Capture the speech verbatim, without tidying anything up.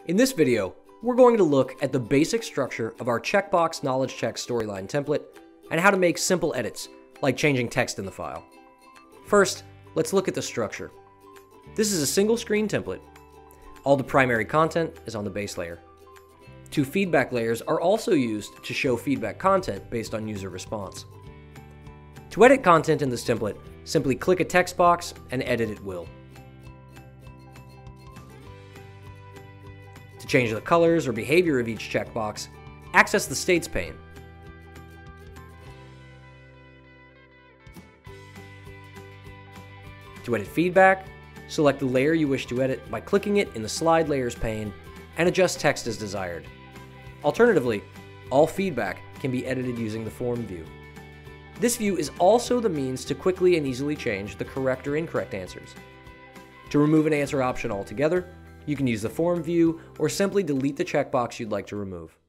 In this video, we're going to look at the basic structure of our checkbox knowledge check storyline template and how to make simple edits, like changing text in the file. First, let's look at the structure. This is a single screen template. All the primary content is on the base layer. Two feedback layers are also used to show feedback content based on user response. To edit content in this template, simply click a text box and edit at will. To change the colors or behavior of each checkbox, access the States pane. To edit feedback, select the layer you wish to edit by clicking it in the Slide Layers pane and adjust text as desired. Alternatively, all feedback can be edited using the Form view. This view is also the means to quickly and easily change the correct or incorrect answers. To remove an answer option altogether, you can use the Form view or simply delete the checkbox you'd like to remove.